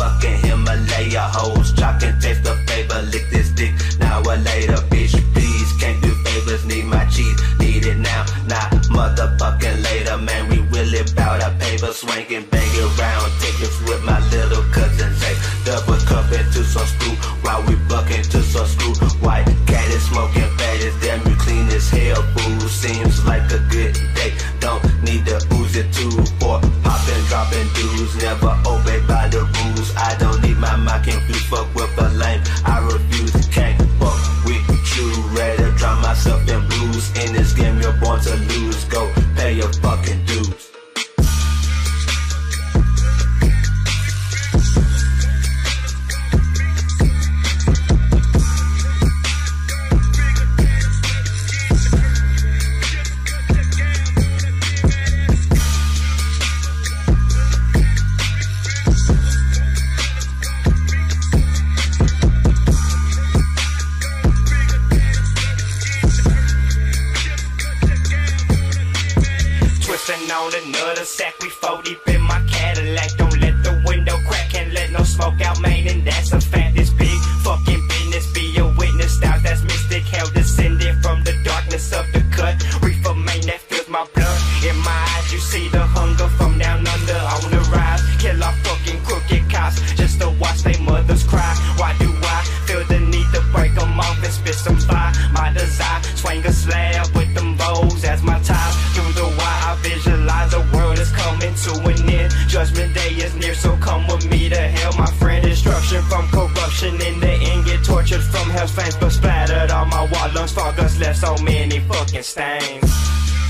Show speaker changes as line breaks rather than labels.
fucking Himalaya hoes. Chalk and taste the flavor, lick this dick now or later. Bitch, please, can't do favors, need my cheese, need it now, not motherfucking later. Man, we really bout our paper, swinging, banging round tickets with my little cousin Zay. Double cup into some screw while we bucking to some screw. White cat is smoking fatties, damn you clean as hell, fool. Seems like a good day, don't need to ooze it too. For popping, dropping dudes, never obey by the rules. I don't need my mind confused, fuck with a lame, I refuse, can't fuck with you. Ready to drown myself in blues. In this game you're born to lose, go pay your fucking dues.
On another sack, we 4 deep in my Cadillac. Don't let the window crack, can't let no smoke out, man, and that's a fact. This big fucking business, be a witness. Styles that's mystic, hell descended from the darkness of the cut. Reefer main that fills my blood. In my eyes, you see the hunger from down under on the rise. Kill our fucking crooked cops just to watch their mothers cry. Why do I feel the need to break them off and spit some fire? My desire, swing a slab with them bows as my time through the wire. I visualize the world is coming to an end. Judgment day is near, so come with me to hell, my friend. Destruction from corruption, in the end get tortured from hell's flames, but splattered on my wall, lungs fog us left so many fucking stains.